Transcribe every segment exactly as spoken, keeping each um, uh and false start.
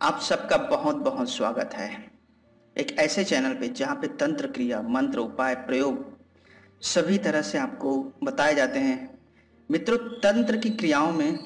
आप सबका बहुत बहुत स्वागत है एक ऐसे चैनल पे जहाँ पे तंत्र क्रिया मंत्र उपाय प्रयोग सभी तरह से आपको बताए जाते हैं। मित्रों, तंत्र की क्रियाओं में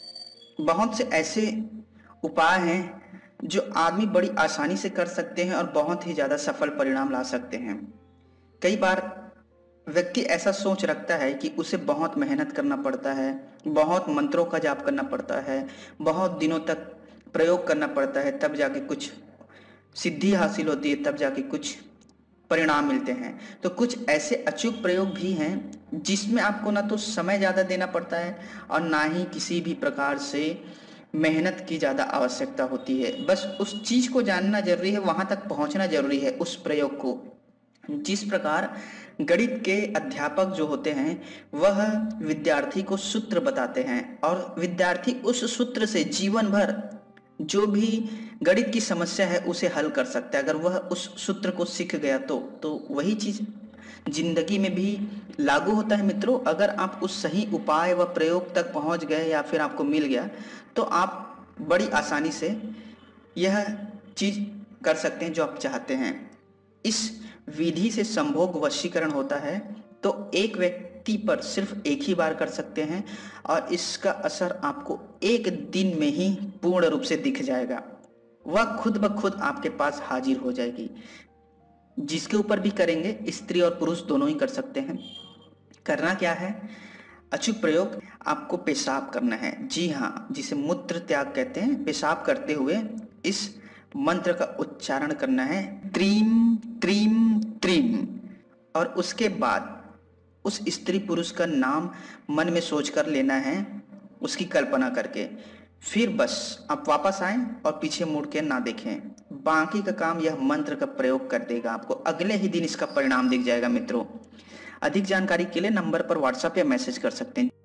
बहुत से ऐसे उपाय हैं जो आदमी बड़ी आसानी से कर सकते हैं और बहुत ही ज़्यादा सफल परिणाम ला सकते हैं। कई बार व्यक्ति ऐसा सोच रखता है कि उसे बहुत मेहनत करना पड़ता है, बहुत मंत्रों का जाप करना पड़ता है, बहुत दिनों तक प्रयोग करना पड़ता है, तब जाके कुछ सिद्धि हासिल होती है, तब जाके कुछ परिणाम मिलते हैं। तो कुछ ऐसे अचूक प्रयोग भी हैं जिसमें आपको ना तो समय ज़्यादा देना पड़ता है और ना ही किसी भी प्रकार से मेहनत की ज़्यादा आवश्यकता होती है। बस उस चीज़ को जानना जरूरी है, वहां तक पहुंचना जरूरी है उस प्रयोग को। जिस प्रकार गणित के अध्यापक जो होते हैं वह विद्यार्थी को सूत्र बताते हैं और विद्यार्थी उस सूत्र से जीवन भर जो भी गणित की समस्या है उसे हल कर सकता है। अगर वह उस सूत्र को सीख गया तो तो वही चीज जिंदगी में भी लागू होता है। मित्रों, अगर आप उस सही उपाय व प्रयोग तक पहुंच गए या फिर आपको मिल गया तो आप बड़ी आसानी से यह चीज कर सकते हैं जो आप चाहते हैं। इस विधि से संभोग वशीकरण होता है तो एक व्यक्ति पर सिर्फ एक ही बार कर सकते हैं और इसका असर आपको एक दिन में ही पूर्ण रूप से दिख जाएगा। वह खुद ब खुद आपके पास हाजिर हो जाएगी। जिसके ऊपर भी करेंगे, स्त्री और पुरुष दोनों ही कर सकते हैं। करना क्या है? अचूक प्रयोग, आपको पेशाब करना है। जी हाँ, जिसे मूत्र त्याग कहते हैं। पेशाब करते हुए इस मंत्र का उच्चारण करना है, त्रीम त्रीम त्रीम, और उसके बाद उस स्त्री पुरुष का नाम मन में सोचकर लेना है, उसकी कल्पना करके। फिर बस आप वापस आए और पीछे मुड़ के ना देखें। बाकी का काम यह मंत्र का प्रयोग कर देगा, आपको अगले ही दिन इसका परिणाम दिख जाएगा। मित्रों, अधिक जानकारी के लिए नंबर पर व्हाट्सएप या मैसेज कर सकते हैं।